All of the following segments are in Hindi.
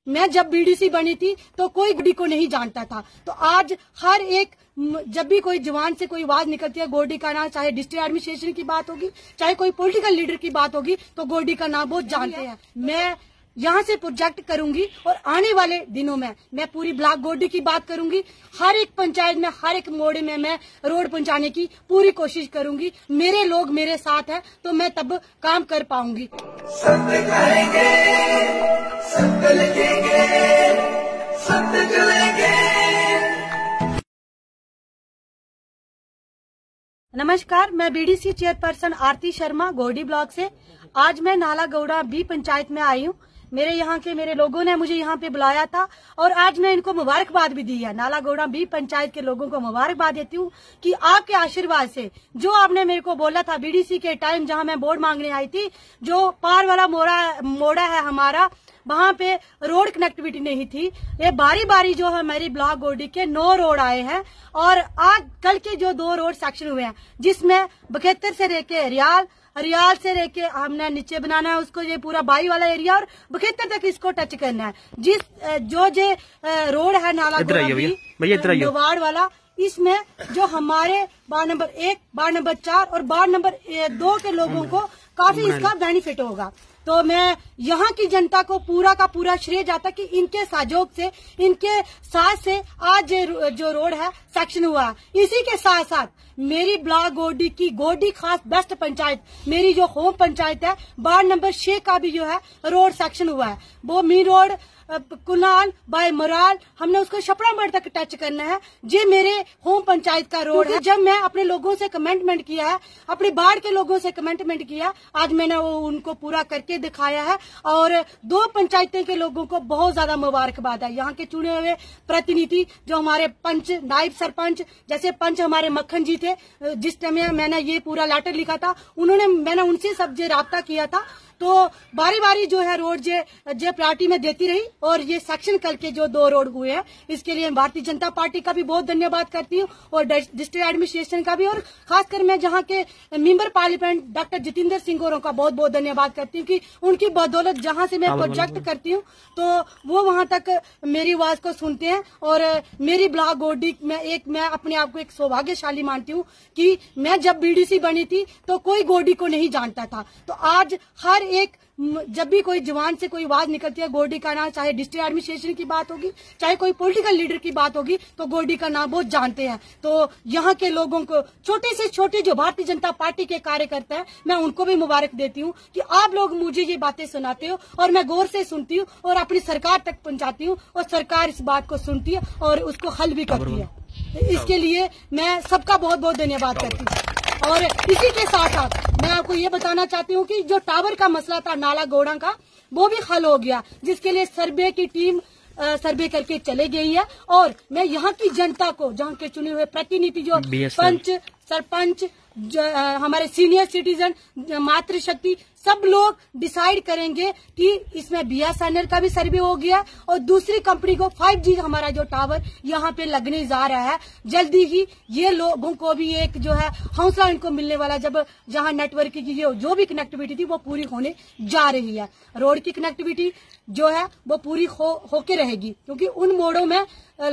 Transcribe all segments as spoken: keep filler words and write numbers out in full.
मैं जब बीडीसी बनी थी तो कोई गोडी को नहीं जानता था, तो आज हर एक जब भी कोई जवान से कोई आवाज निकलती है गोडी का नाम, चाहे डिस्ट्रिक्ट एडमिनिस्ट्रेशन की बात होगी, चाहे कोई पॉलिटिकल लीडर की बात होगी, तो गोडी का नाम बहुत जानते हैं। मैं यहाँ से प्रोजेक्ट करूंगी और आने वाले दिनों में मैं पूरी ब्लॉक गोडी की बात करूंगी। हर एक पंचायत में, हर एक मोड़े में मैं रोड पहुंचाने की पूरी कोशिश करूंगी। मेरे लोग मेरे साथ हैं तो मैं तब काम कर पाऊंगी। सत्य करेंगे, सत्य लिखेंगे, सत्य चलेंगे। नमस्कार, मैं बीडीसी चेयरपर्सन आरती शर्मा गोडी ब्लॉक से। आज मैं नाला गौड़ा बी पंचायत में आई हूँ। मेरे यहाँ के मेरे लोगों ने मुझे यहाँ पे बुलाया था और आज मैं इनको मुबारकबाद भी दी है। नाला गौड़ा बी पंचायत के लोगों को मुबारकबाद देती हूँ कि आपके आशीर्वाद से जो आपने मेरे को बोला था बीडीसी के टाइम, जहाँ मैं वोट मांगने आई थी, जो पार वाला मोड़ा मोड़ा है हमारा, वहाँ पे रोड कनेक्टिविटी नहीं थी। ये बारी बारी जो हमारी ब्लॉक गोडी के नौ रोड आए हैं और आज कल के जो दो रोड सेक्शन हुए हैं, जिसमें बखेतर से लेके रियाल, रियाल से लेके हमने नीचे बनाना है उसको, ये पूरा बाई वाला एरिया और बखेतर तक इसको टच करना है। जिस जो जे रोड है नाला गोड़ा वाला, इसमें जो हमारे वार्ड नंबर एक, वार्ड नंबर चार और वार्ड नंबर दो के लोगों को काफी इसका बेनिफिट होगा। तो मैं यहाँ की जनता को पूरा का पूरा श्रेय जाता कि इनके सहयोग से, इनके साथ से आज जो रोड है सेक्शन हुआ। इसी के साथ साथ मेरी ब्लॉक गोडी की गोडी खास बेस्ट पंचायत, मेरी जो होम पंचायत है, वार्ड नंबर छह का भी जो है रोड सेक्शन हुआ है। वो मी रोड कुनाल बाय मोराल, हमने उसको छपड़ा तक टच करना है। ये मेरे होम पंचायत का रोड है। जब मैं अपने लोगों से कमेंटमेंट किया है, अपने बाढ़ के लोगों से कमेंटमेंट किया, आज मैंने वो उनको पूरा करके दिखाया है और दो पंचायतें के लोगों को बहुत ज्यादा मुबारकबाद है। यहाँ के चुने हुए प्रतिनिधि जो हमारे पंच, नायब सरपंच, जैसे पंच हमारे मक्खन जी थे, जिस टाइम मैंने ये पूरा लेटर लिखा था, उन्होंने मैंने उनसे सब जे राब्ता किया था, तो बारी बारी जो है रोड जे जे प्रायोरिटी में देती रही और ये सेक्शन कल के जो दो रोड हुए हैं, इसके लिए भारतीय जनता पार्टी का भी बहुत धन्यवाद करती हूँ और डिस्ट्रिक्ट एडमिनिस्ट्रेशन का भी, और खासकर मैं जहाँ के member parliament doctor Jitendra Singh गौरों का बहुत बहुत धन्यवाद करती हूँ कि उनकी बदौलत जहाँ से मैं प्रोजेक्ट करती हूँ तो वो वहाँ तक मेरी आवाज को सुनते हैं। और मेरी ब्लॉक गोडी में एक मैं अपने आप को एक सौभाग्यशाली मानती हूँ कि मैं जब बीडीसी बनी थी तो कोई गोडी को नहीं जानता था, तो आज हर एक जब भी कोई जवान से कोई आवाज निकलती है गोडी का नाम, चाहे डिस्ट्रिक्ट एडमिनिस्ट्रेशन की बात होगी, चाहे कोई पॉलिटिकल लीडर की बात होगी, तो गोडी का नाम बहुत जानते हैं। तो यहाँ के लोगों को, छोटे से छोटे जो भारतीय जनता पार्टी के कार्यकर्ता हैं, मैं उनको भी मुबारक देती हूँ कि आप लोग मुझे ये बातें सुनाते हो और मैं गौर से सुनती हूँ और अपनी सरकार तक पहुंचाती हूँ और सरकार इस बात को सुनती है और उसको हल भी करती है। इसके लिए मैं सबका बहुत बहुत धन्यवाद करती हूँ। और इसी के साथ साथ मैं आपको ये बताना चाहती हूँ कि जो टावर का मसला था नाला गौड़ा का, वो भी हल हो गया, जिसके लिए सर्वे की टीम आ, सर्वे करके चले गई है। और मैं यहाँ की जनता को, जहाँ के चुने हुए प्रतिनिधि जो पंच, सरपंच, हमारे सीनियर सिटीजन, मातृशक्ति, सब लोग डिसाइड करेंगे कि इसमें बीएसएनएल का भी सर्वे हो गया और दूसरी कंपनी को फाइव जी हमारा जो टावर यहाँ पे लगने जा रहा है जल्दी ही। ये लोगों को भी एक जो है हौसला इनको मिलने वाला, जब जहाँ नेटवर्क की जो भी कनेक्टिविटी थी वो पूरी होने जा रही है। रोड की कनेक्टिविटी जो है वो पूरी हो होके रहेगी, क्योंकि उन मोड़ों में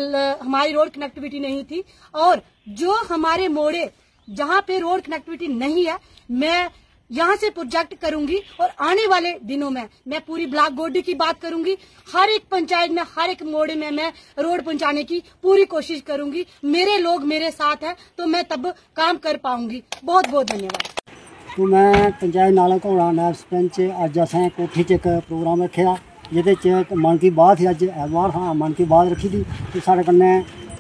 हमारी रोड कनेक्टिविटी नहीं थी। और जो हमारे मोड़े जहाँ पे रोड कनेक्टिविटी नहीं है, मैं यहाँ से प्रोजेक्ट करूंगी और आने वाले दिनों में मैं पूरी ब्लॉक गोडी की बात करूंगी। हर एक पंचायत में, हर एक मोड़े में मैं रोड पहुंचाने की पूरी कोशिश करूंगी। मेरे लोग मेरे साथ हैं तो मैं तब काम कर पाऊंगी। बहुत बहुत धन्यवाद। तो मैं पंचायत नाला घोड़ा नायब सरपंच, अज असें कोठी च एक प्रोग्राम रखे जिहदे च मन की बात ही अज ऐतवार हाँ मन की बात रखी थी। तो साढ़े कन्नै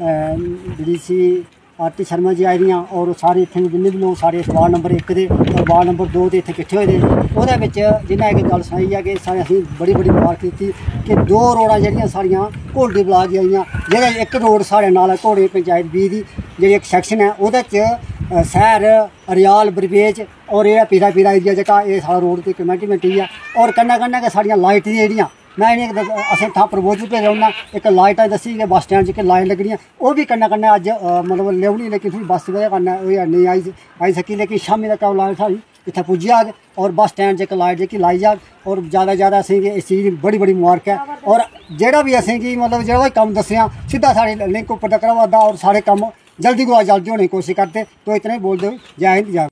डीडीसी आरती शर्मा जी आई दियां और सारे इत्थे जिन्ने भी लोग सारे वार्ड नंबर एक दे और वार्ड नंबर दो दे इत्थे किट्ठे होए दे। ओहदे विच जिन्हें एक गल सनाई है कि सारे असीं बड़ी बड़ी मुबारक दित्ती कि दो रोडां जेहड़ियां साड़ियां घोड़ी ब्लाक दी आईयां, जेह्ड़ा एक रोड साढ़े नाल घोड़े पंचायत बी दी जेह्ड़ी एक सैक्शन है ओहदे च शहर रियाल बरबेज और एह् पीरा पीरा एरिया जेह्का एह् सारा रोड दी कमेंटमेंट ही है। और कन्नै कन्नै गै साड़ियां लाइट दी जेह्ड़ियां मैं इन्हें असें था प्रपोजल भेजा उन्ना एक लाइटां दस्सी कि बस स्टैंड च लाइट लग्गनियां, ओह् भी कन्नै कन्नै अज्ज मतलब लेऔनी, लेकिन थोड़ी बस दी वजह कन्नै ओह् नेईं आई आई सकी, लेकिन शामीं तक लाइट साढ़ी इत्थै पुज्जी जाग और बस स्टैंड च इक लाइट जेह्की लाई जाग और ज़्यादा ज़्यादा असेंगी इस चीज़ दी बड़ी बड़ी मुबारक है। और जेह्ड़ा बी असेंगी मतलब जेह्ड़ा बी कम्म दस्सेआ सिद्धा साढ़े लिंक उप्पर तक रवा दा और सारे कम्म जल्दी कोला जल्दी होने की कोशिश करते। तो इतना ही बोलते हुए जय हिंद जय